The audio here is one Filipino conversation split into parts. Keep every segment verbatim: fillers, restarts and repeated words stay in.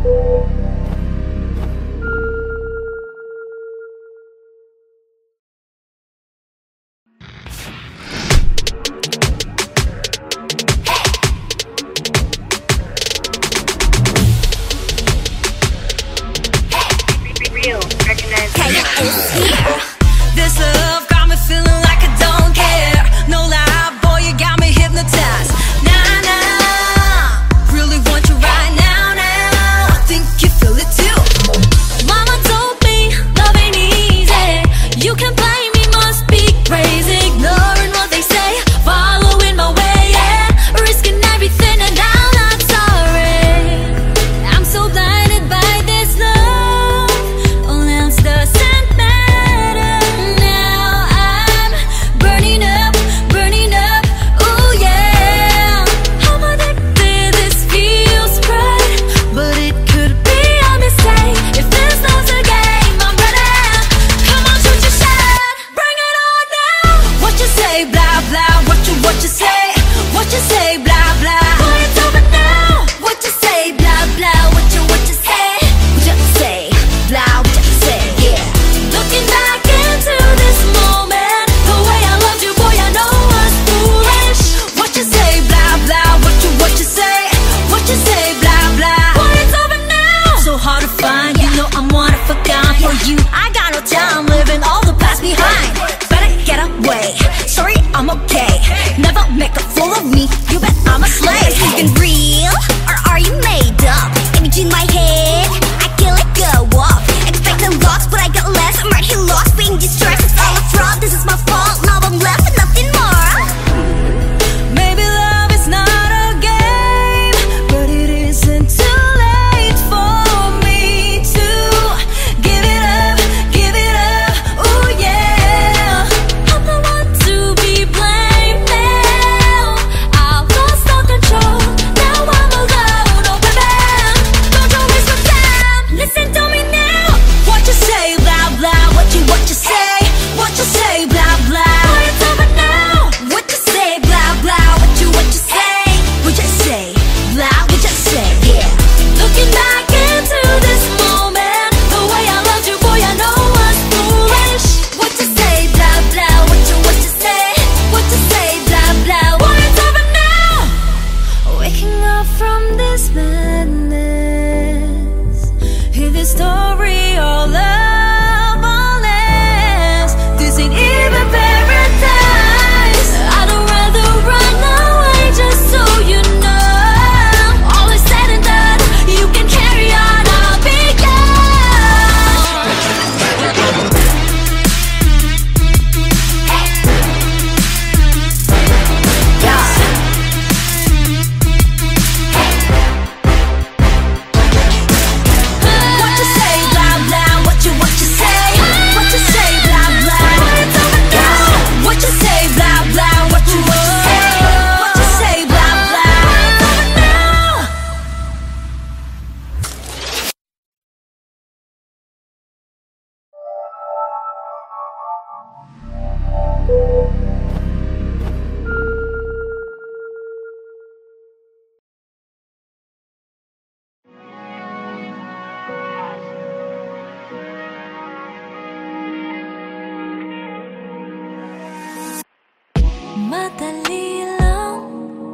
Madali lang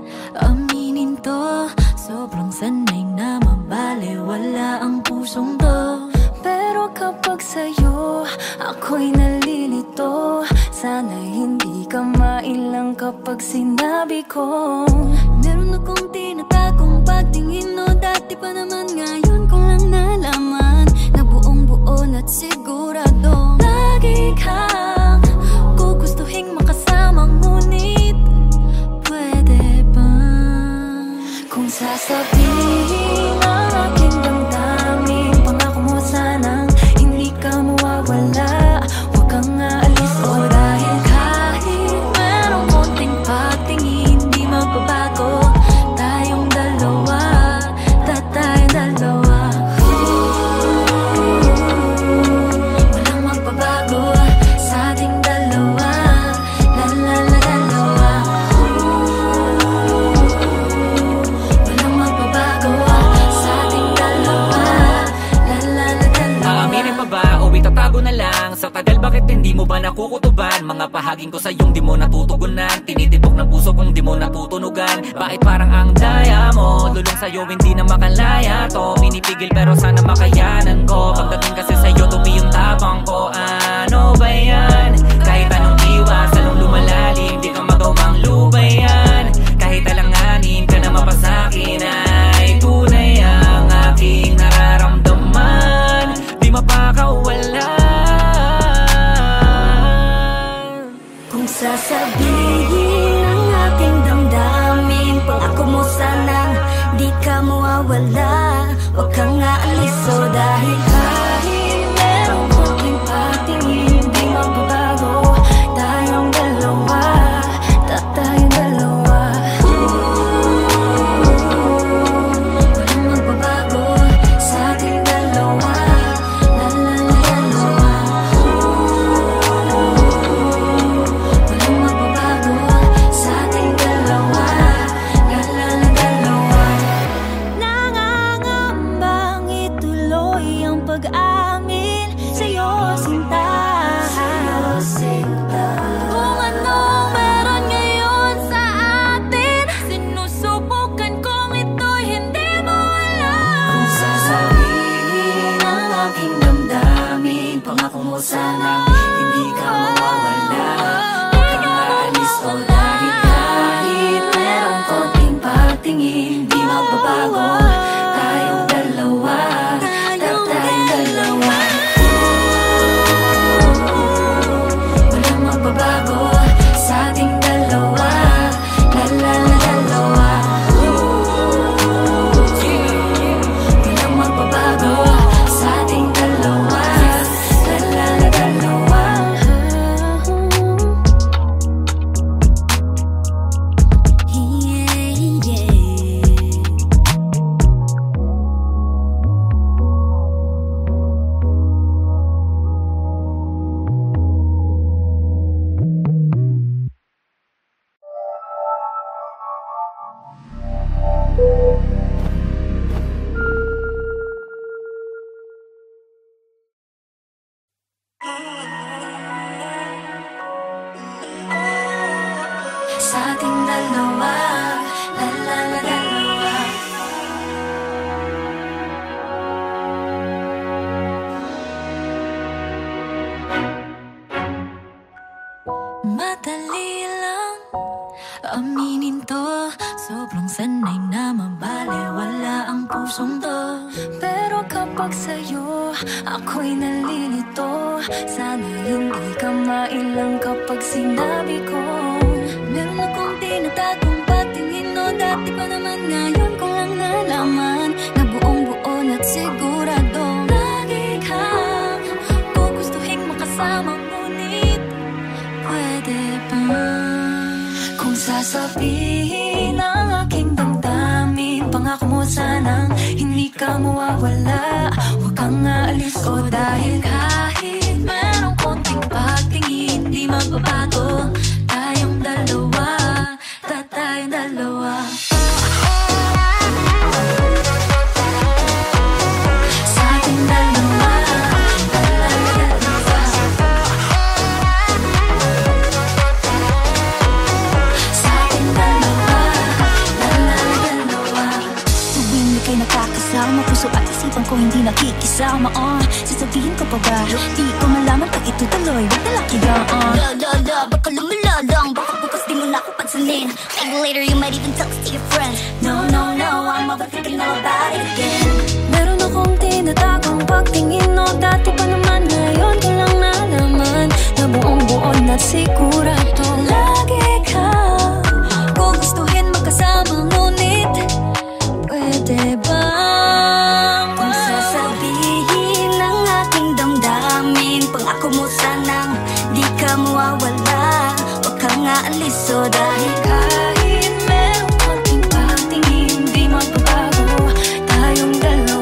aminin to, sobrang sanay na mabaliwala ang pusong to. Pero kapag sa'yo ako'y nalilito, sana'y hindi ka mailang kapag sinabi ko meron akong tinatagong pagtingin, no dati pa naman, ngayon ko lang nalaman na buong buo na't sigurado lagi kang gugustuhing makasama, ngunit pwede ba kung sasabihin ang aking damdamin, pangako mo sanang hindi ka mawawala, huwag kang aalis o dahil kahit merong konting pagtingin di magbabago, tayong dalawa, tatayo na Di mo ba nakukutuban? Mga pahaging ko sa'yong di mo natutugunan. Tinitibok ng puso kung di mo natutunugan. Bakit parang ang daya mo? Lulong sa'yo hindi na makalaya to. Pinipigil pero sana makayanan ko. Pagdating kasi sa'yo tupi yung tapang ko. Ano ba yan? Kahit anong iwas, anong lumalalim, di ka magawang lubayan. Kahit alanganin ka na mapasakin ay tunay ang aking nararamdaman. Di mapakawala. Kung sasabihin ang aking damdamin, pangako mo sanang di ka mawawala. Huwag kang aalis o dahil kahit merong konting patingin, di magbabago. Tayong dalawa, tatayong dalawa. Walang magbabago sa ating dalawa. La la la dalawa. Walang magbabago sa ating dalawa. La la la dalawa. Nangangambang ituloy ang pag-amin sa'yo, sinta. Kung anong meron ngayon sa atin, sinusubukan kong ito'y hindi mo alam. Kung sasabihin ang aking damdamin, pangako mo sana hindi ka mawawala. Huwag kang aalis o dahil kahit merong konting patingin, di magbabago. Tayong dalawa, tayong dalawa. Walang magbabago sa ating dalawa. La la la dalawa. Walang magbabago sa ating dalawa. La la la dalawa. Yeah, yeah. Sa ating dalawa, la la la dalawa. Madali lang aminin to, sobrang sanay na mabaliwala ang pusong to. Pero kapag sa'yo ako'y nalilito, sana hindi ka mailang kapag sinabi ko. Meron akong tinatagong patingin, no, dati pa naman, ngayon ko lang nalaman na buong buo na't siguradong lagi kang gugustuhin makasama, ngunit pwede ba? Kung sasabihin ang aking damdamin, pangako mo sanang hindi ka mawawala. Huwag kang aalis o dahil kahit merong konting patingin, di magbabago. Tayong dalawa, tatayong dalawa. Sa ating dalawa, la la la dalawa. Sa ating dalawa, la la la dalawa. Tuwing ika'y nakakasama, puso at isipan ko hindi nakikisama. uh. Sasabihin ko pa ba, di ko malaman pag ito tuloy, wag na lakigang uh. La la la, baka lumala lang, baka bukas di mo na ako pansinin. Maybe later you might even text to your friends. No, no, no, I'm overthinking all about it again. Meron akong tinatagong pagtingin, no, dati pa naman, ngayon ko lang nalaman na buong buo na't sigurado lagi ka gugustuhin makasama, ngunit pwede ba? Kung sasabihin ang aking damdamin, pangako mo sanang di ka mawawala. Huwag kang aalis o dahil kahit merong konting patingin, di magbabago. Tayong dalawa.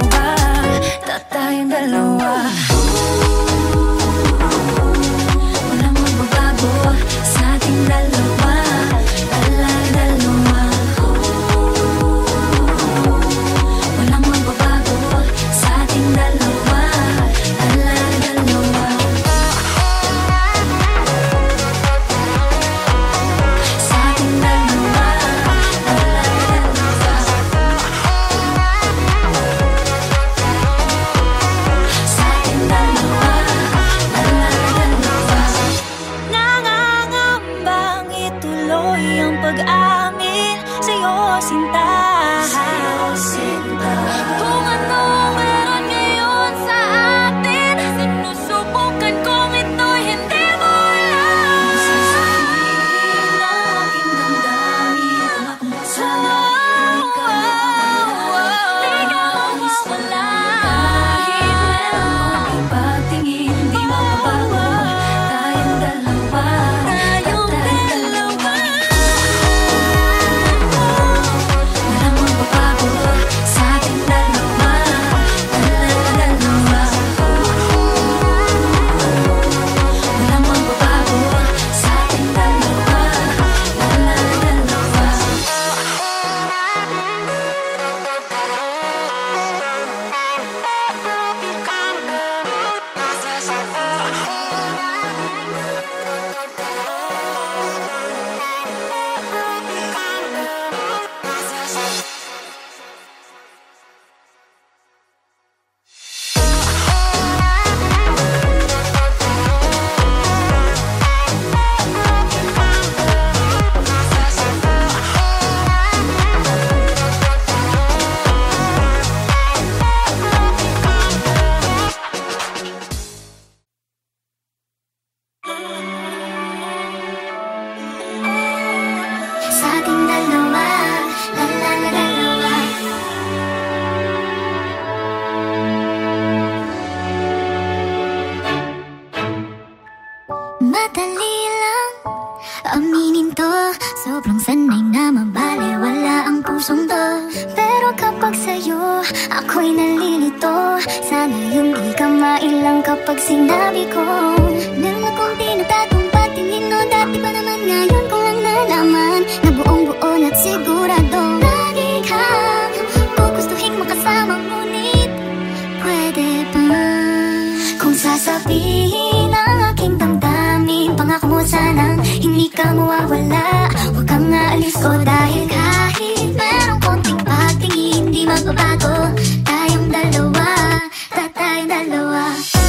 madali lang aminin to. Sobrang sanay na mabaliwala ang pusong to. Pero kapag sa'yo ako'y nalilito, sana hindi ka mailang kapag sinabi ko. Meron akong tinatagong patingin no, dati pa naman, ngayon ko lang nalaman na buong buo na't sigurado lagi kang gugustuhin makasama, ngunit pwede ba kung sasabihin ang aking damdamin, pangako mo sanang hindi ka mawawala, huwag kang aalis ko. Dahil kahit merong konting pagtingin, di magbabago tayong dalawa, tayong dalawa.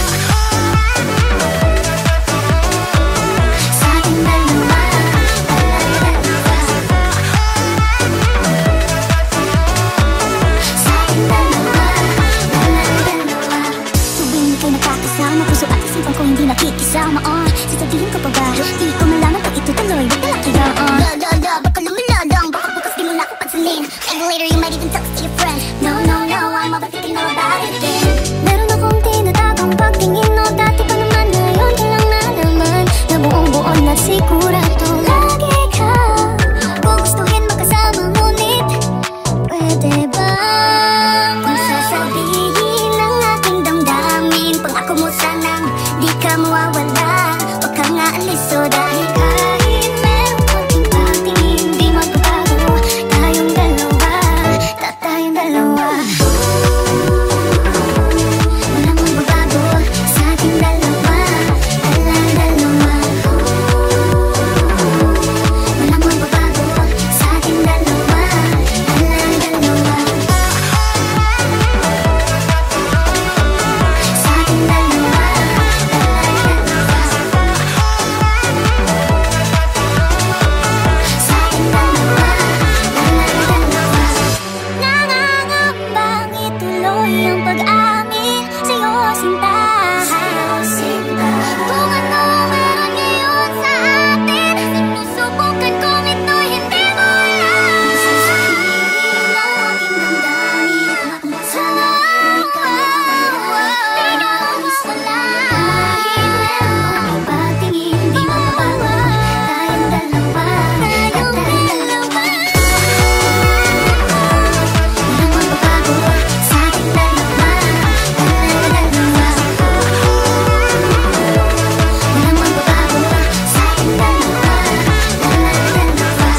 Sa ating dalawa, dalawa. Sa ating dalawa, dalawa. Tuwing ika'y nakakasama, puso at isipan ko hindi nakikisama. On, sasabihin ko pa ba, di ko malaman pag ito tuloy, wag na lang kaya on. La la la, baka lumiladang, baka bukas di mo na ako pansinin. And later you might even talk to your friend. No no no, I'm overthinking all about it then. Meron akong tinatagong pagtingin no, dati pa naman, ngayon ko lang nalaman na buong buo na sigurado lagi ka gugustuhin makasama, ngunit pwede ba kung sasabihin ang aking damdamin, pangako mo sanang di ka mawawala, huwag kang aalis. So dahil kahit merong konting pagtingin, di magbabago tayong dalawa, tayong dalawa. Walang magbabago sa ating dalawa, talang dalawa. Walang magbabago sa ating dalawa, talang dalawa. Sa ating dalawa, talang dalawa. Sa ating dalawa, talang dalawa. Nangangambang ituloy ang pag-amin sa'yo, sinta. Kung ano meron ngayon sa atin, sinusubukan kong ito'y hindi mo alam. Sasabihin ang aking damdamin, sana ikaw di na mawawala. Kahit meron konting pagtingin, di magbabago tayong dalawa, tayong dalawa. Walang magbabago sa ating dalawa, talang dalawa. Walang magbabago sa ating dalawa, talang dalawa.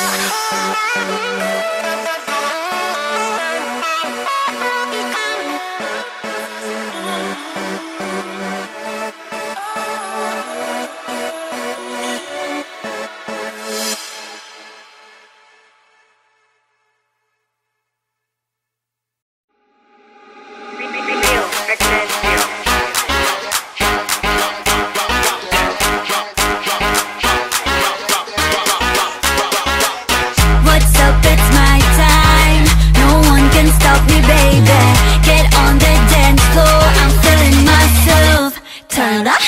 What's up, it's my time. No one can stop me, baby. Get on the dance floor, I'm feeling myself. Turn up.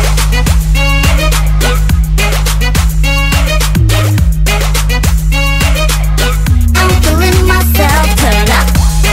I'm feeling myself. Turn up.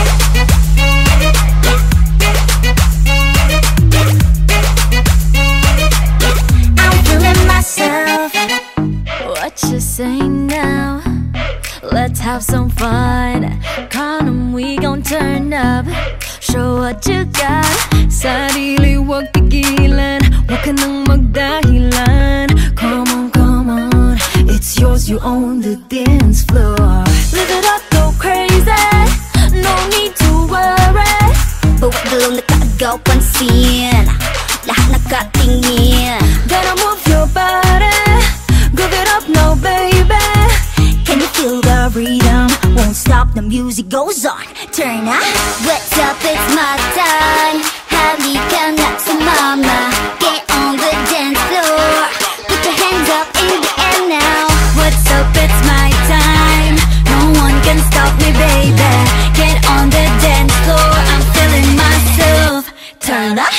I'm feeling myself. What you say now? Let's have some fun. Come on, we gon' turn up. Show what you got. Sarili wag pigilan, wag ka nang magdahilan. Come on, come on, it's yours, you own the dance floor. Live it up, go crazy, no need to worry. Bawat dalawang nakaagaw pansin, lahat nakatingin. Gotta move your body, give it up now, baby. Can you feel the rhythm? Won't stop, the music goes on. Turn up. What's up, it's my time. Halika na sumama. Get on the dance floor. Put your hands up in the air now. What's up, it's my time. No one can stop me, baby. Get on the dance floor. I'm feeling myself. Turn up.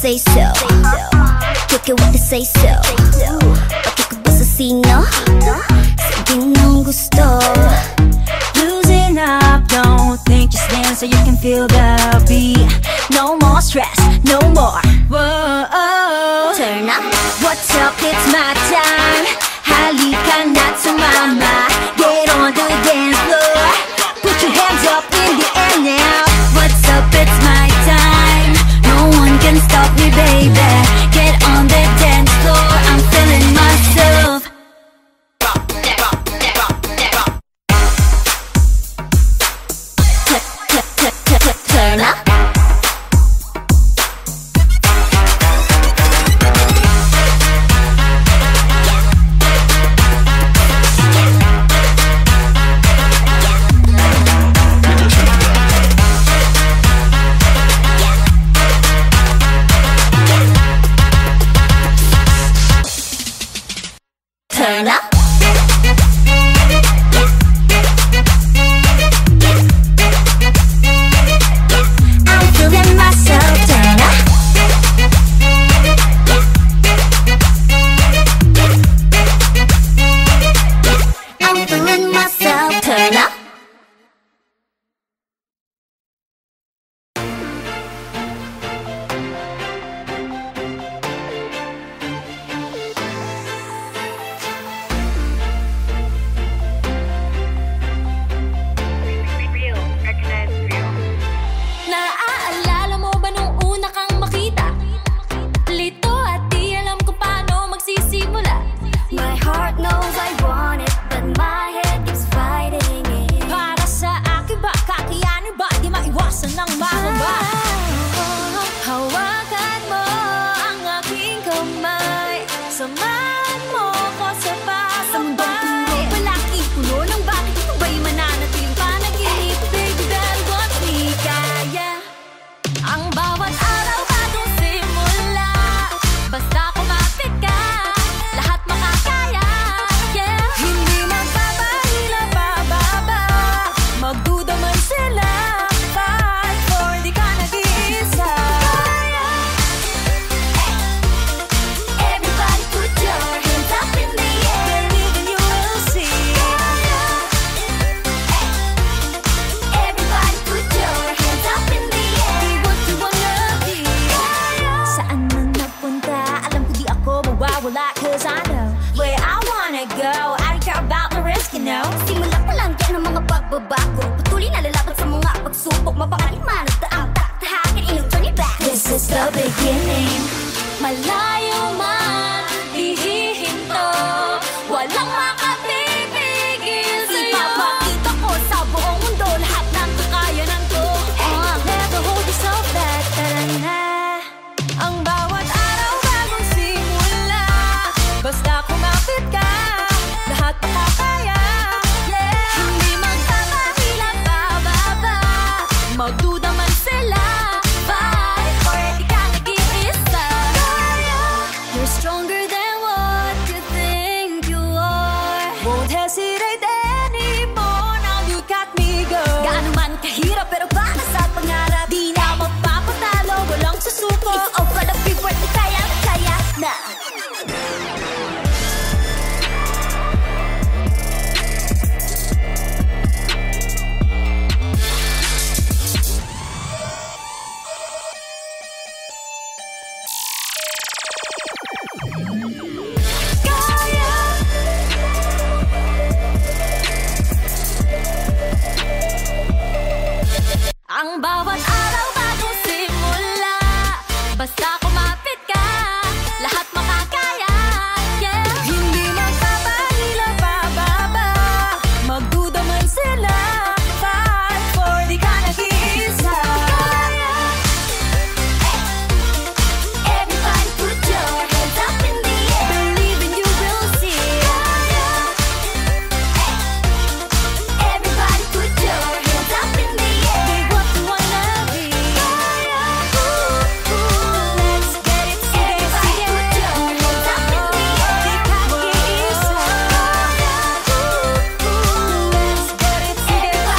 say so. Kick it with the say so. Pati ka ba sa sino? Sige nang gusto. Losing up, don't think, just dance so you can feel the beat. No more stress, no more. Whoa, Turn up. what's up? It's my time. Halika na sumama. Get on the dance floor. Put your hands up in the air now. What's up? It's my time. No one can stop me, baby. Get on the dance floor. I'm feeling myself. Turn up. Turn up. I'm feeling myself. Turn up. I'm feeling myself. Turn up. Naaalala mo ba nung una kang makita? Lito at di alam kung paano magsisimula. My heart knows I want it, but my head keeps fighting it. Para sa akin ba, kakayanin ba, di maiwasan ng mahaba. Hawakan mo ang aking kamay. Samahan mo ko sa Sa mundong puro pagpapay. palaki, puno ng bakit ito ba'y mananatiling Panaginip, baby, that what we kaya. Ang bawat araw bagong simula. Basta kumapit ka, lahat makakaya. Yeah, hindi magpapahila pababa. Magduda man sila, fight for, di ka nag-iisa. Everybody put your hands up in the air. Believe and you will see. Everybody put your hands up in the air. Be what you wanna be. Saan man napunta, alam ko di ako mawawala. Cause I know where I wanna go. I don't care about the risk, you know. Simula pa lang yan ang mga pagbabago. Patuloy na lalaban sa mga pagsubok. Mapangaling man at daang taktahakin. Inyong turn it back. This is the beginning. Malayo man, ihihinto. Walang makapipigil sa'yo. Ipapakita ko sa buong mundo lahat ng kakayanan ko. Oh, I'll never hold you so back. Tara na. Ang bawat araw bagong simula. Basta kumapit ka, lahat makakaya. Yeah, hindi magpapahila pababa. Magduda man sila, fight for, di ka nag-iisa. You're stronger than what you think you are. Won't hesitate anymore. Now you got me, girl. Gaano man kahirap pero para sa pangarap. Di na magpapatalo, walang susuko. It's all gonna be worth it. Kaya, kaya na. Kaya. Ang bawat araw bagong simula. Basta kumapit ka, lahat makakaya. Yeah, hindi magpapahila pababa. Magduda man sila, fight for, di ka nag-iisa. Everybody put your hands up in the air. Believe and you will see. Everybody put your hands up in the air. Be what you wanna be. Let's get it, sige, sige. Put your hands up in the air. Di ka nag-iisa. Let's get it, sige.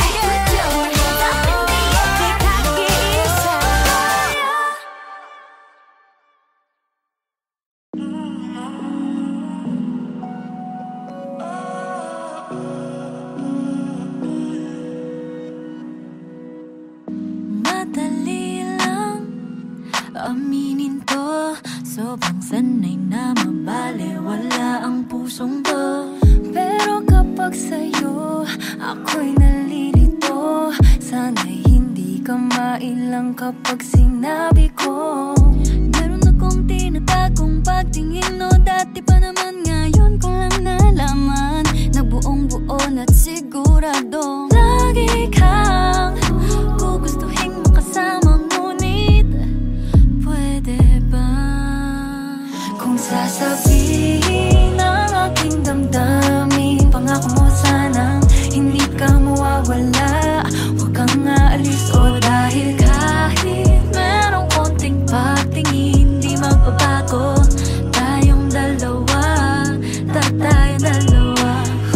aminin to, sobrang sanay na mabaliwala ang pusong to. Pero kapag sa'yo ako'y nalilito, sana'y hindi ka mailang kapag sinabi ko. Meron akong tinatagong pagtingin, no, dati pa naman, ngayon ko lang nalaman na buong buo na't sigurado lagi kang gugustuhin makasama, ngunit pwede ba kung sasabihin ang aking damdamin, pangako mo sanang hindi ka mawawala, huwag kang aalis o dahil kahit merong konting pagtingin di magbabago, tayong dalawa, tayong dalawa.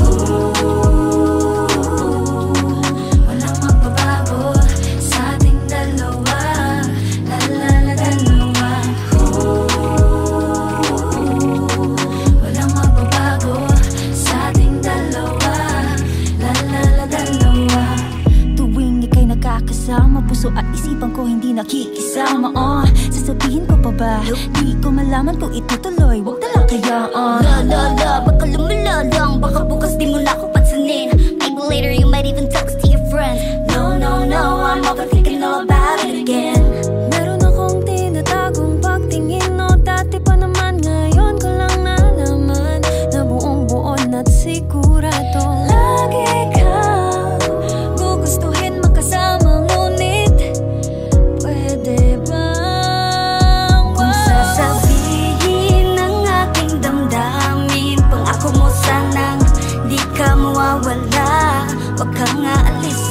Ooh, walang magbabago sa ating dalawa, la la la dalawa. Ooh, walang magbabago sa ating dalawa, la la la dalawa. Tuwing ika'y nakakasama, puso at isipan ko hindi nakikisama. Oh, sasabihin ko pa ba? Di ko malaman kung itutuloy, wag na lang kayaan. La la la, baka lumala lang, baka bukas di mo na ako pansinin. Maybe later you might even text to your friends. No, no, no, I'm overthinking all about it again. Meron akong tinatagong pagtingin, no, dati pa naman, ngayon ko lang nalaman na buong buo na't sigurado lagi kang gugustuhin makasama, ngunit pwede bang Kung sasabihin ang aking damdamin, pangako mo sanang di ka mawawala, huwag kang aalis